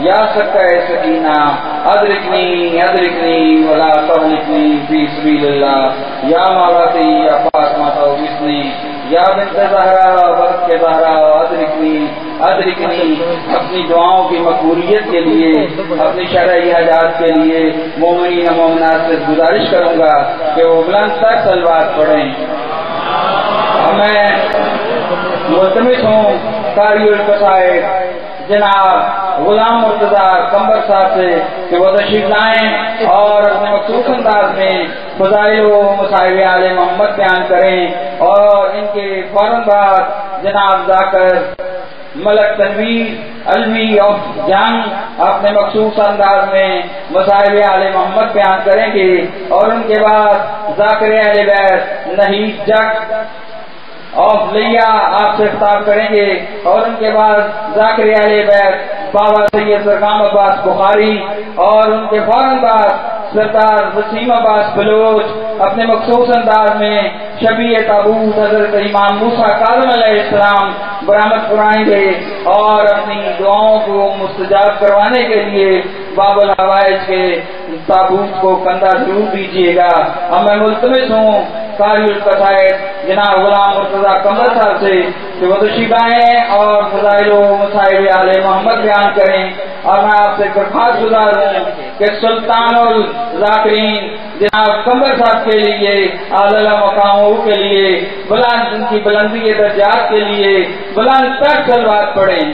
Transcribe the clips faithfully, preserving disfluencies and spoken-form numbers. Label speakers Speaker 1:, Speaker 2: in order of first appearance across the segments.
Speaker 1: یا سکہ سکینہ ادرکنی ادرکنی ولا تہلکنی فی سبیل اللہ، یا مولاتی یا فاطمہ توفیقنی، یا بنت زہرا برت کے زہرا ادرکنی ادرکنی۔ اپنی دعاؤں کی مقبولیت کے لیے، اپنی شرعی حاجات کے لیے مومنین مومنات سے گزارش کروں گا کہ وہ بلند تر صلوات پڑھیں۔ میں ملتمس ہوں قاری القصائد جناب غلام مرتضیٰ قمبر صاحب سے کہ وہ تشریف لائیں اور اپنے مخصوص انداز میں فضائل و مصائب آل محمد بیان کریں، اور ان کے فوراً بعد جناب ذاکر ملک تنویر علوی آف جنگ اپنے مخصوص انداز میں مصائب آل محمد بیان کریں گے، اور ان کے بعد ذاکر اہل بیت نہید جگ آف لیا آپ سے خطاب کریں گے، اور ان کے بعد ذاکر اہل بیت بابا سید سرکام عباس بخاری، اور ان کے فوراً بعد سردار وسیم عباس بلوچ اپنے مخصوص انداز میں شبیہ تابوت حضرت امام موسیٰ کاظم علیہ السلام برآمد کرائیں گے، اور اپنی دعاؤں کو مستجاب کروانے کے لیے باب الحوائج کے تابوت کو کندھا ضرور دیجیے گا۔ اب میں ملتمس ہوں قاری القصائد جناب غلام مرتضیٰ قمبر صاحب سے کہ وہ تشریف آئیں اور فضائل و مصائب آل محمد بیان کریں، اور میں آپ سے درخواست گزار ہوں کہ سلطان الذاکرین جناب قمبر صاحب کے لیے اعلی مقاموں کے لیے بلند ان کی بلندی درجات کے لیے بلند تر صلوات پڑھیں۔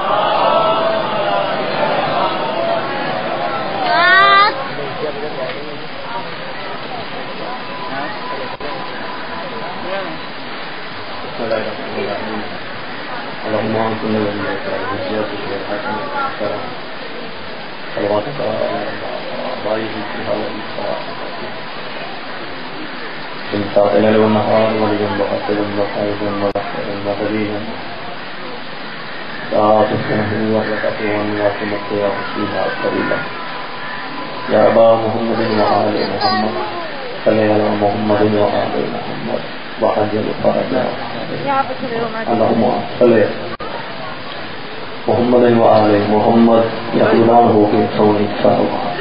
Speaker 2: اللهم انت وليك وزياتك والحكمة والكرم صلواتك على ضعيف في هذا الإسراء من ساعة الليل والنهار وليا وحسبا وحائزا ولحظا وهديا ساعتك وحلقته وحمدك يا حسيها الطويلة يا أبا محمد وآل محمد صل على محمد وآل محمد وعجل فرجا اللهم صل محمد وآل محمد يقولان ہو کے سونی صلوات۔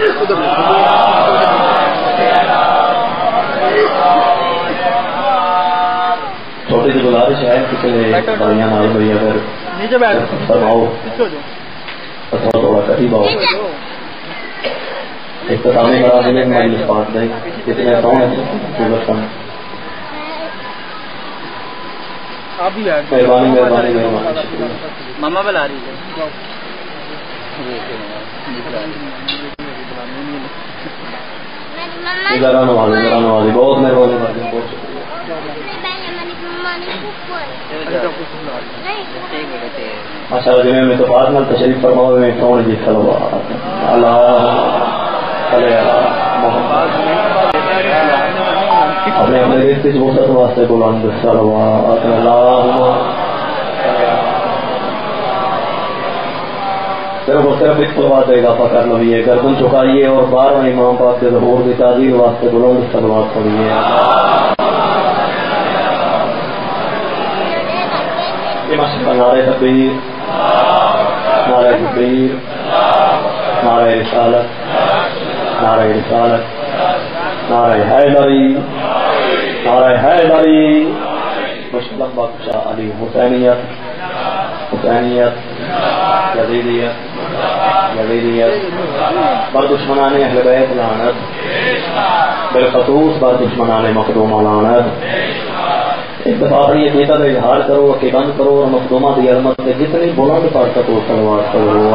Speaker 2: چھوٹی سی گزارش ہے کسی بڑیاں نہ بھائی اگر فرماؤ تھوڑا تھوڑا قریب آؤ اختتامی کرا دیں مجلس پاس دیں کتنے سونے مہربانی مہربانی مہربانی
Speaker 3: ماما بلا رہی ہے
Speaker 2: نوازی نوازی بہت مہربانی بہت اچھا جی میں تو بعد میں تشریف فرماؤ میں کون جی صلوات اللہ اپنے اپنے دیش کی وسعت واسطے بلند صلوات اللہم صرف اور صرف اس صلوات کا اضافہ کر لویے گردن چکائیے اور بارہویں امام پاک کے ظہور کی تعظیم واسطے بلند صلوات پڑھیے۔ یہ ماشاءاللہ نعرہ تکبیر نعرہ تکبیر نعرہ رسالت نعرہ رسالت نعرہ حیدری نعرہ حیدری مشکلم بادشاہ علی حسینیت حسینیت یزیدیت یزیدیت بر دشمنان اہل بیت لعنت بالخصوص بر دشمنان مخدومہ لعنت۔ اتفاق یہ کہتا ہے اظہار کرو کہ بند کرو اور مخدومہ دی عظمت سے جتنی بلند پڑھ سکو صلوات کرو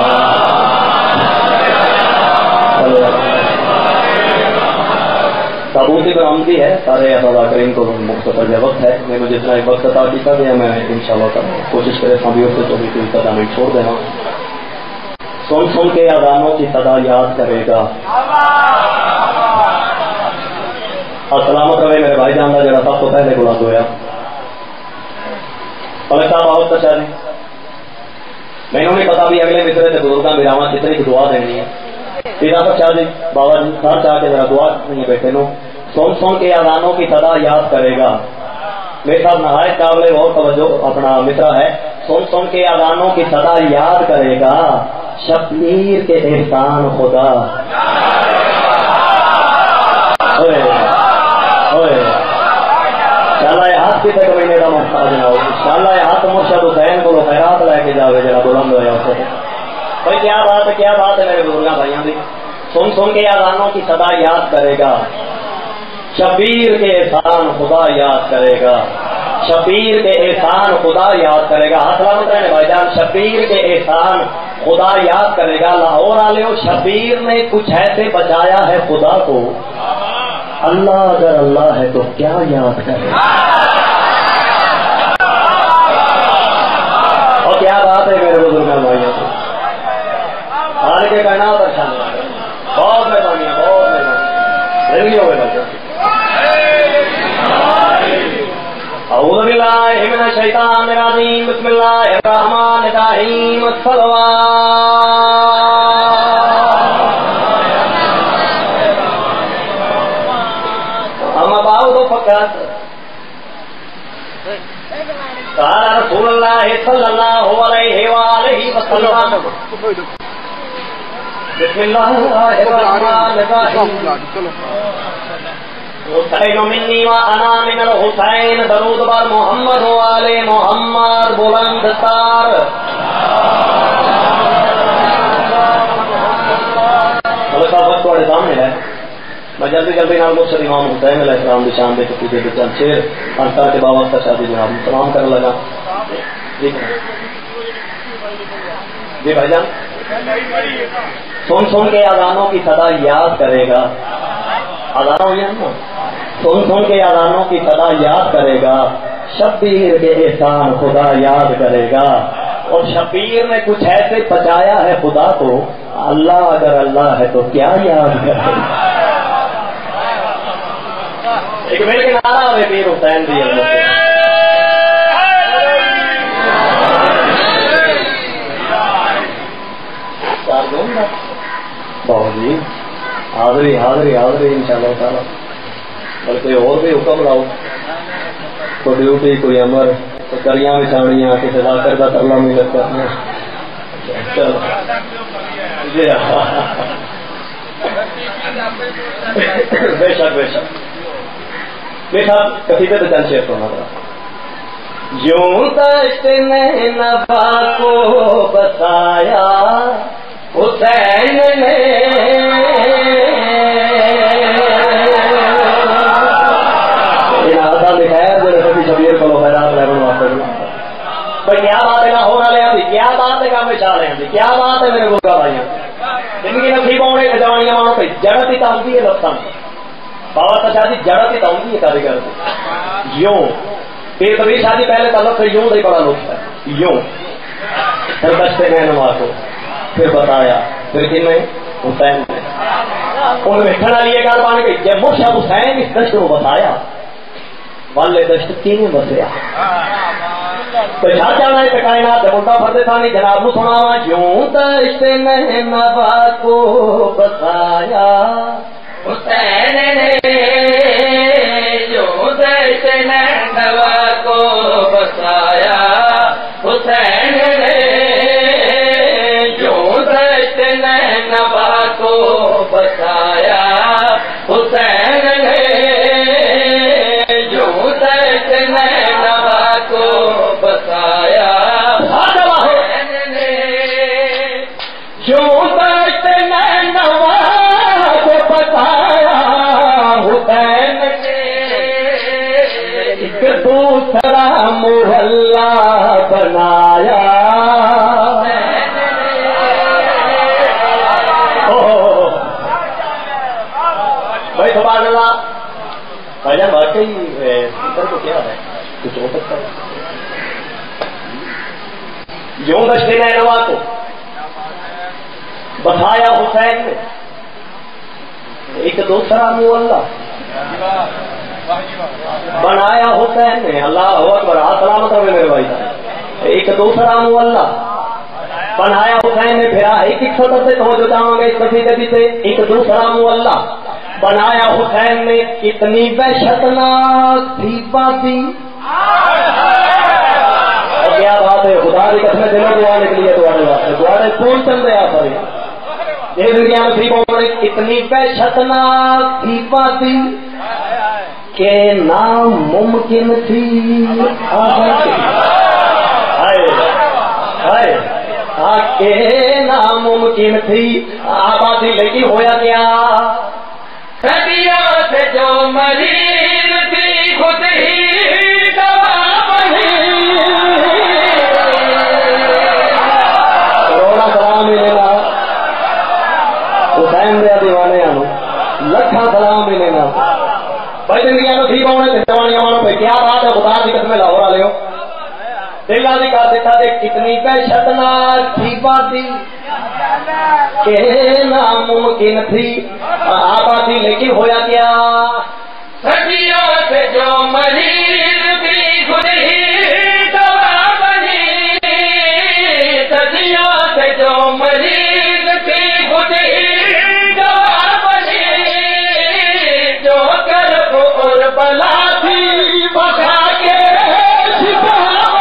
Speaker 2: اللہ۔ تابوت برآمدی ہے سارے ادا کریں کو مختصر جو وقت ہے میں مجھے اتنا وقت عطا کیا گیا میں انشاءاللہ کوشش کرے سامنے سے چوبیس کوئی صدا میں چھوڑ دینا۔ سن سن کے اذانوں کی صدا یاد کرے گا۔ سلامت رہے میرے بھائی جان کا جڑا سب تو پہلے بلند ہوا پلک صاحب آؤ تو چاہیے میں نہیں پتا بھی اگلے مصرے سے بزرگاں براواں کتنی کی دعا دینی ہے پیرا پر چاہ جی بابا جی سر چاہ کے ذرا دعا نہیں بیٹھے نو سن سن کے اذانوں کی صدا یاد کرے گا۔ میرے ساتھ نہایت قابل اور توجہ اپنا مصرا ہے سن سن کے اذانوں کی صدا یاد کرے گا شبیر کے احسان خدا ہوئے ہوئے انشاءاللہ یہ ہاتھ کتنے مہینے کا محتاج نہ ہو انشاءاللہ یہ ہاتھ مرشد حسین کو خیرات لے کے جاوے جڑا بلند ہوا اسے بھائی کیا بات ہے کیا بات ہے میرے بزرگاں بھائیوں کی سن سن کے اذانوں کی صدا یاد کرے گا شبیر کے احسان خدا یاد کرے گا شبیر کے احسان خدا یاد کرے گا ہاتھ لامت رہنے بھائی جان شبیر کے احسان خدا یاد کرے گا لاہور والے شبیر نے کچھ ایسے بچایا ہے خدا کو اللہ اگر اللہ ہے تو کیا یاد کرے اور کیا بات ہے میرے بزرگاں بھائیوں سے ہار کے کہنا اور اچھا نہیں بہت مہربانی بہت مہربانی ہو گئے اعوذ باللہ من الشیطان الرجیم بسم اللہ الرحمن الرحیم الصلوات اما بعد فقط قال رسول اللہ صلی اللہ علیہ وآلہ وسلم بسم اللہ الرحمن الرحیم حسین منی و انا من الحسین درود بر محمد و آل محمد بلند تار وقت تھوڑے سامنے ہے میں جلدی جلدی نال مرشد امام حسین علیہ السلام کی شان دے چکی دے چند شیر انصار کے بابا کا شادی جناب سلام کرنے لگا جی بھائی جان سن سن کے اذانوں کی صدا یاد کرے گا اذانوں ہوئی نا سن سن کے اذانوں کی صدا یاد کرے گا شبیر کے احسان خدا یاد کرے گا اور شبیر نے کچھ ایسے بچایا ہے خدا کو اللہ اگر اللہ ہے تو کیا یاد کرے گا ایک مل کے نعرہ ہے پیر حسین دی بہت جی حاضری حاضری حاضری انشاءاللہ تعالی بلکہ اور بھی حکم لاؤ کوئی ڈیوٹی کوئی امر کوئی کریاں بچھاڑیاں کسی ذاکر کا ترلا ملت کرنا بے شک بے شک بے شک قصیدے تو چند شعر سنا تھا یوں دشت نے نبا کو بتایا حسین نے شبیر کو خیرات لہروں واسطے بھائی کیا بات ہے نہ ہونا لیا کیا بات ہے کام چاہ رہے ہیں کیا بات ہے میرے گرگا بھائی زندگی نصیب ہونے جوانیاں مانو پہ جڑت ہی تاؤں ہے لفظاں بابا کا شادی جڑت ہی تاؤں ہے کاریگر یوں پھر کبھی شادی پہلے تعلق سے یوں نہیں بڑا لطف ہے یوں پھر بچتے میں نما کو پھر بتایا پھر کن میں حسین نے ان میں کھڑا لیے گا مان کے جب مرشد حسین اس دشت کو بتایا والے دشت کینے بسیا تو جہاں جانا ہے کائنات ملتا فردے ثانی جناب نو سناوا یوں دشت نے نبا کو بتایا حسین نے یوں دشت نے نبا کو بتایا حسین نے یوں دشت نے نبا کو بتایا حسین نے دوسرا محلہ بنایا بھائی سبحان اللہ بھائی جان واقعی ادھر کو کیا ہے کچھ ہو سکتا ہے یوں دشت نینوا کو بتایا حسین نے ایک دوسرا محلہ بنایا حسین نے اللہ اکبر سلامت ہو میرے بھائی ایک دوسرا محلہ بنایا حسین نے پھر ایک ایک سطر سے توجہ چاہوں گے اس قصیدے سے ایک دوسرا محلہ بنایا حسین نے کتنی وحشتناک تھی باتیں کیا بات ہے، خدا کی قسم دلوں دعا نکلی ہے تمہارے واسطے، تمہارے کون چند ہے آپ یہ دنیا میں تھی اتنی وحشت ناک تھی پاتی کہ ناممکن تھی کہ ناممکن تھی آبادی لیکن ہویا کیا
Speaker 1: صدیوں سے جو مریض تھی خود ہی دوا بنی
Speaker 2: کروڑا سلام ملے گا حسین دیا دیوانے آنو لکھا سلام ملے گا بھائی زندگیاں تو ٹھیک ہونے دیوانیاں مانو پہ کیا بات ہے خدا کی قسم لاہور والے ہو دل آدھی کا دیتا دے کتنی وحشت ناک تھی باتیں کہ ناممکن تھی آبادی لیکن ہویا کیا
Speaker 1: صدیوں سے جو مریض بھی خود ہی دوا بنی صدیوں سے جو مریض بھی خود ہی دوا بنی جو کرب اور بلا تھی بخا کے شفا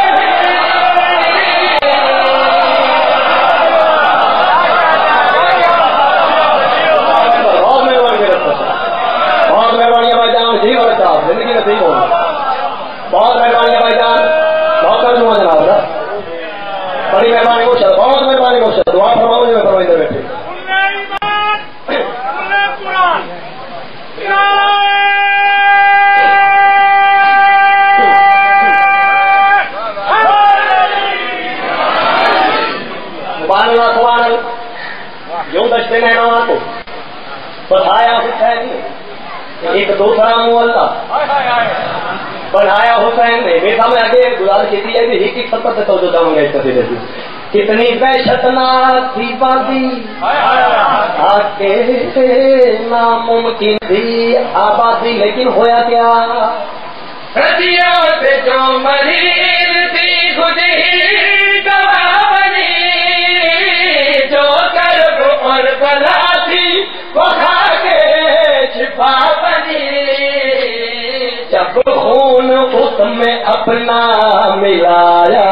Speaker 2: زندگی نصیب ہو بہت مہربانی بھائی جان بہت کر دوں جناب بڑی مہربانی کو بہت مہربانی کو دعا فرماؤ جو فرمائی دے بیٹھے سبحان اللہ سبحان اللہ یوں دشتے نہنوان کو بتایا حسین نے ایک دوسرا مولا بنایا حسین نے میرے سامنے آگے گزارش کی ہے کہ ایک سفر سے توجہ جاؤں گا اس قصیدے سے کتنی وحشت ناک تھی باتیں کہ ناممکن تھی آبادی لیکن ہویا کیا
Speaker 1: صدیوں سے جو مریض تھی خود ہی دوا بنی جو کرب اور بلا تھی وہ کھا کے شفا بنی
Speaker 2: جب خون اس میں اپنا ملایا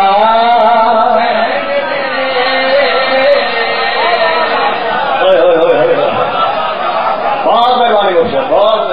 Speaker 2: بہت مہربانی ہو سر بہت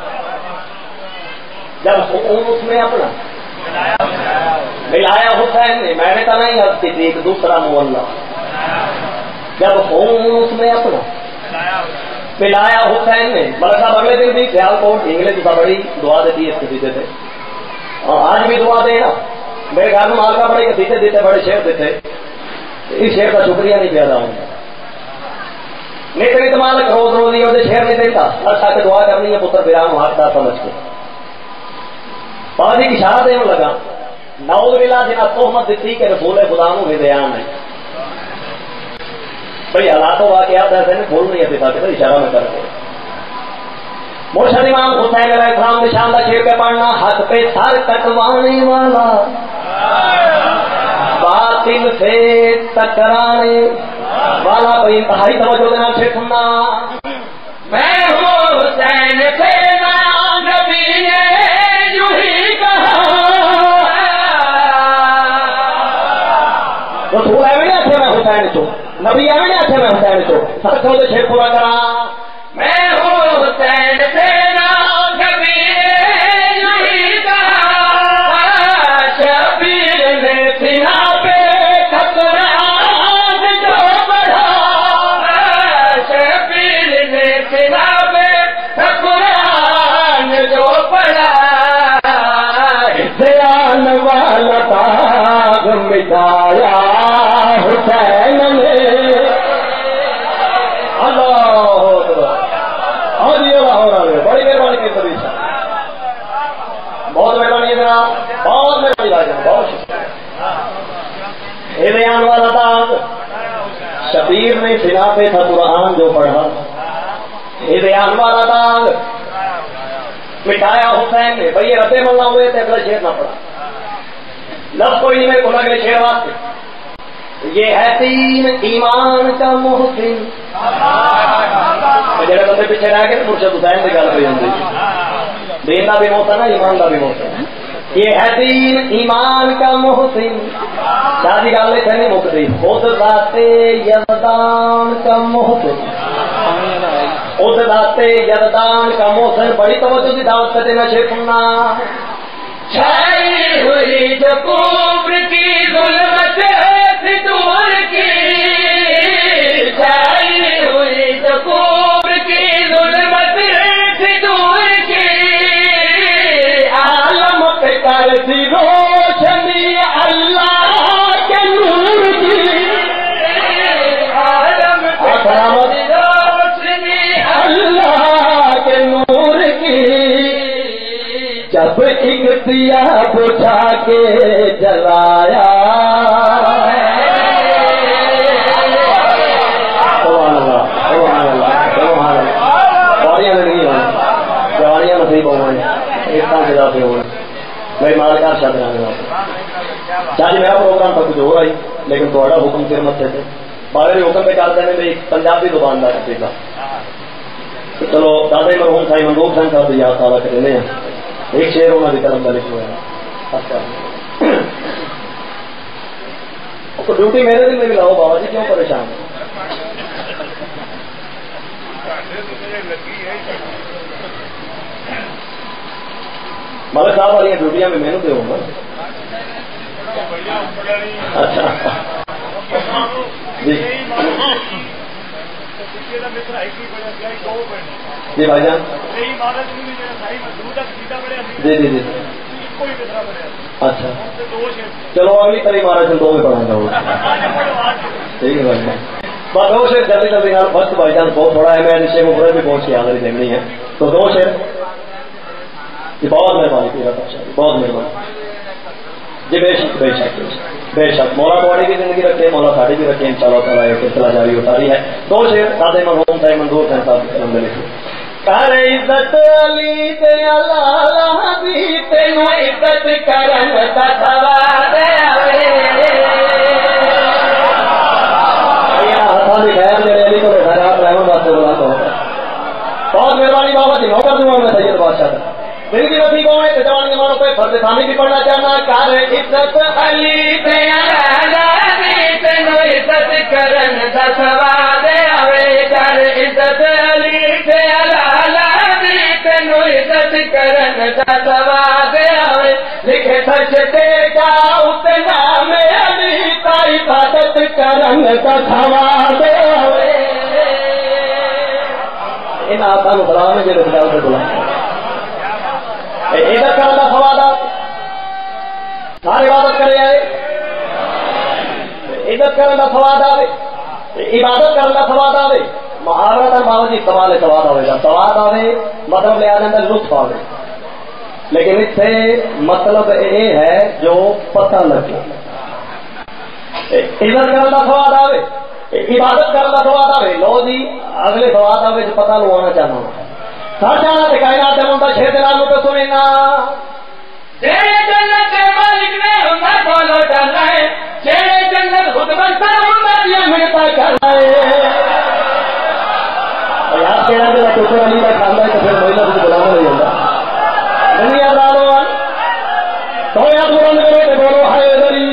Speaker 2: جب خون اس میں اپنا ملایا حسین نے میں نے تو نہیں ہستی تھی ایک دوسرا مولا جب خون اس میں اپنا پلایا حسین نے ملک صاحب اگلے دن بھی خیال کوٹ انگلش کا بڑی دعا دیتی ہے اس قصیدے سے اور آج بھی دعا دے نا میرے گھر میں مال کا بڑے قصیدے دیتے بڑے شعر دیتے اس شعر کا شکریہ نہیں پیدا ہوں نہیں تو نہیں تو مالک روز روز نہیں ہوتے شعر نہیں دیتا اچھا کہ دعا کرنی ہے پتر بیرام ہاتھ کا سمجھ کے پانی کی اشارہ دینے لگا نعوذ باللہ جنہا تہمت دیتی کہ رسول خدا نو ہدایان ہے بھئی حالاتوں واقعات ایسے نہیں بھول نہیں آتے تھا اشارہ میں کر رہے مرشد امام حسین علیہ السلام نشان کا شیر پہ پڑھنا حق پہ سر کٹوانے والا باطل سے ٹکرانے والا بھئی انتہائی توجہ دینا شیر سننا
Speaker 1: میں ہوں حسین سے نبی نے یوں ہی کہا
Speaker 2: رسول ہے میں اچھے میں حسین تو نبی ہے میں اچھے میں حسین تو سر کھول دے شیر پورا کرا
Speaker 1: میں ہوں حسین سے نبی نے یوں ہی کہا شبیر نے سنا پہ ٹھکران جو بڑھا شبیر نے سنا پہ ٹھکران جو بڑھا
Speaker 2: دھیان والا تاغ مٹایا حسین نے بڑی مہربانی کی سبھی بہت مہربانی ہے بہت مہربانی بہت شکریہ ہدایان والا تاغ شبیر نے سنا پہ تھا قرآن جو پڑھا ہدایان والا تاغ مٹایا حسین نے بھئی یہ رتے ملنا ہوئے تھے اگلا شیر نہ پڑا لفظ کوئی نہیں میرے کو اگلے شیر واسطے یہ ہے تین ایمان کا محسن جڑے بندے پیچھے رہ کے مرشد حسین کی گل پہ جاتی دین کا بھی موت ہے نا ایمان کا بھی موت ہے یہ ہے دین ایمان کا محسن شادی گل ہے نہیں مکتی خود ذات یزدان کا محسن خود ذات یزدان کا محسن بڑی توجہ کی دعوت کرتے نشے سننا
Speaker 1: چھائی ہوئی جو کفر کی ظلمت سے دور کی چھائی ہوئی جو کفر کی ظلمت سے دور کی
Speaker 2: عالم پہ کرتی روشنی اللہ کے نور کی
Speaker 1: عالم پہ کرتی روشنی
Speaker 2: اللہ کے نور کی جب ایک دیا بجھا کے جلایا سبحان اللہ سبحان اللہ سبحان اللہ گاڑیاں نہیں ہونا گاڑیاں نصیب ہوئے ایک طرح سے جاتے ہوئے میری مالکار شاد رہنے شاید میرا پروگرام تھا کچھ ہو رہا ہی لیکن تھوڑا حکم پھر مت تھے باہر حکم پہ کار دینے میں ایک پنجابی دکاندار تھا چلو دادا مرحوم سائی منظور خان صاحب یاد سارا کرنے ہیں ایک شعر ہونا بھی کرم کا لکھا ہے تو ڈیوٹی میرے دن میں بھی لاؤ بابا جی کیوں پریشان ملک صاحب والی ڈیوٹیاں میں محنت دے ہوں گا اچھا جی جی بھائی جان جی جی جی اچھا چلو اگلی تری مہاراج دو میں پڑھا جاؤ ٹھیک ہے بھائی جان بس دو شیر جلدی جلدی وقت بھائی جان بہت تھوڑا ہے میں شیر مفرد بھی پہنچ کے حاضری دیکھنی ہے تو دو شیر یہ بہت مہربانی کی بہت مہربانی جی بے شک بے شک بے شک مولا بوڑی کی زندگی رکھے مولا ساڑی بھی رکھے ان شاء اللہ تعالیٰ یہ سلسلہ جاری ہوتا رہی ہے دو شیر سادے مرحوم صاحب منظور خان صاحب نے لکھے کر عزت علی تے اللہ دی تینو عزت کرن دا ثواب آوے یا ہسان دی خیر میرے علی کو خیرات رحمت واسطے بلا تو بہت مہربانی بابا جی نوکر دوں میں سید بادشاہ دل کی رفیق ہوں میں جوانی مانو پہ فرض ثانی بھی پڑھنا چاہنا کر عزت علی تے اللہ دی تینو عزت کرن دا ثواب آوے کر عزت علی تے اللہ دی تینو عزت کرن دا ثواب آوے لکھے سجدے جا تے نام علی تا عبادت کرن دا ثواب آوے ان آقا نو سلام ہے جو خدا سے بلا عزت کرنے کا سواد سارے عبادت کرے آئے عزت کرنے کا سواد آئے عبادت کرنے کا سواد آئے محاورت بابا جی سوال سواد آئے گا سواد آئے مطلب لے آنے اندر لطف آئے لیکن اس سے مطلب یہ ہے جو پتہ لگے عزت کرنے کا سواد آئے عبادت کرنے کا سواد آئے لو جی اگلے سواد آئے جو پتہ لوانا چاہنا ہوں سر جانا کائنات ہے منتا شیر دلالوں کو سنینا
Speaker 1: تیرے جنت مالک نے ہمیں بولو ڈالنا ہے تیرے جنت خود بنتا ہمیں یہ ملتا کرنا ہے
Speaker 2: یاد کہنا کہ ٹوٹر علی کا کھانا ہے تو پھر مہیلا کچھ بلانا نہیں ہوگا نہیں یاد رہا تو یاد بلند کرو کہ بولو ہائے دری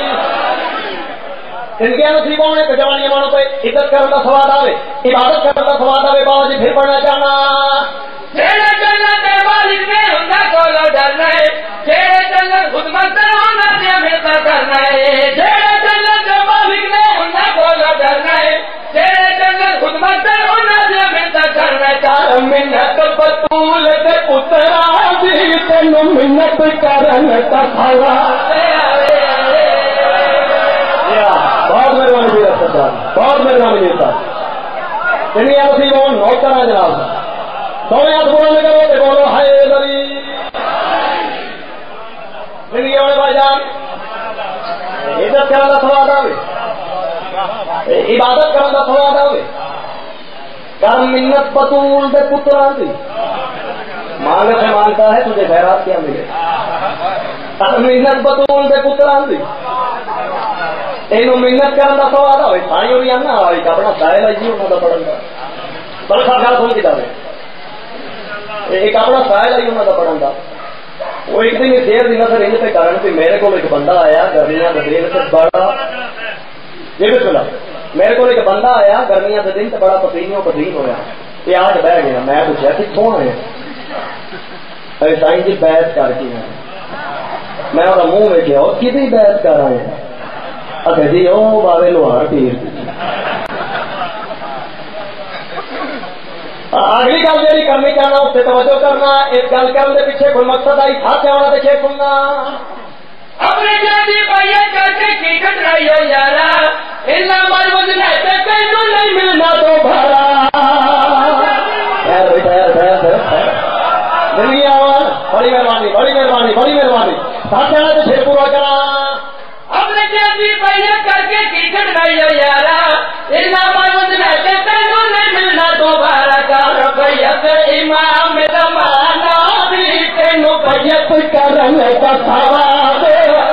Speaker 2: ان کے نصیبوں نے جوانی مانو پہ عزت کرنے کا سواد آوے عبادت کرنے کا سواد آوے بابا جی پھر پڑھنا چاہنا
Speaker 1: تیرے جنت مالک نے ہمیں بولو ڈالنا ہے تیرے جنت خود بنتا ہمیں یہ ملتا کرنا ہے تیرے جنت مالک نے ہمیں بولو ڈالنا ہے تیرے جنت خود بنتا ہمیں یہ ملتا کرنا ہے
Speaker 2: کر منت بطول دے پترا دی تینو منت کرنے کا سواد آوے بہت مہربانی جی سرکار بہت مہربانی جی صاحب دنیا نصیبوں نوکر ہے جناب دونوں ہاتھ بولنے کرو کہ بولو ہائے دری دنیا والے بھائی جان عزت کرنے کا سواد آوے عبادت کرنے کا سواد آوے کر منت بطول دے پترا دی مانگ سے مانگتا ہے تجھے خیرات کیا ملے کر منت بطول دے پترا دی تینوں محنت کرنے کا سواد ہوئے سائی ہوئی آنا ہوئی اپنا سائے لائیے انہوں کا پڑھن کا بڑا سا خیال سن کتاب ہے ایک اپنا سائے لائیے انہوں کا پڑھن کا وہ ایک دن شیر کی نظر ان پہ کرن کہ میرے کو ایک بندہ آیا گرمیاں کے دن سے بڑا یہ چلا میرے کو ایک بندہ آیا گرمیاں کے دن سے بڑا پسینوں پسین ہوا یہ آج بہ گیا میں پوچھا کتوں آئے ارے سائن جی بحث کر کے میں وہ منہ ویکیا اور کتنی بحث کر آئے اچھا جی وہ بابے لوہار پیر اگلی گل جی کرنی چاہنا اس سے توجہ کرنا اس گل کرنے کے پیچھے کوئی مقصد آئی تھا آنا تو چیک سننا
Speaker 1: اپنے جاتی بھائی کر کے کی کٹرائی ہو یارا اللہ مال وزن ہے تے کینو نہیں ملنا تو بھرا
Speaker 2: خیر خیر خیر خیر دنیا بڑی مہربانی بڑی مہربانی بڑی مہربانی ساتھ آنا تو شیر پورا کرا
Speaker 1: اپنے جاتی بھائی کر کے کی کٹرائی ہو یارا اللہ مال وزن ہے تے کینو نہیں ملنا تو بھرا کر بیعت امام زمانہ بھی کینو بیعت
Speaker 2: کرنے کا ثواب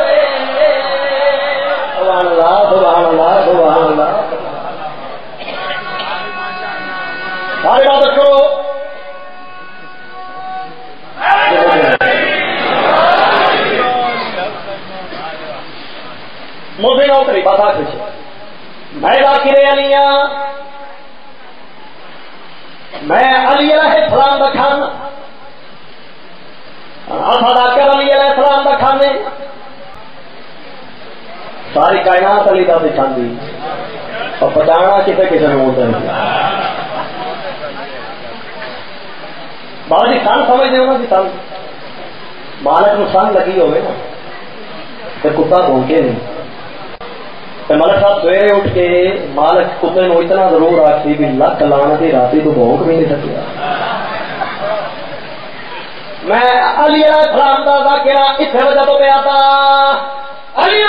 Speaker 2: سبحان اللہ سبحان اللہ سبحان اللہ سارے بات کرو مجھے نوکری بتا کچھ میں ذاکر علی میں علی علیہ السلام کا کھانا ذاکر علی علیہ السلام کا کھانے ساری کائنات علی کا دکھاندی اور پچانا کسی کسی نے ہوتا ہے بابا جی سن سمجھتے ہو نا جی سن مالک نو سن لگی ہوئے نا تو کتا بھونکے نہیں تو ملک صاحب سویرے اٹھ کے مالک کتے نو اتنا ضرور آتی بھی لک لانا تھی راتی تو بھونک بھی نہیں سکیا میں علی علیہ السلام کا ذاکرہ اس وجہ تو پہ آتا علی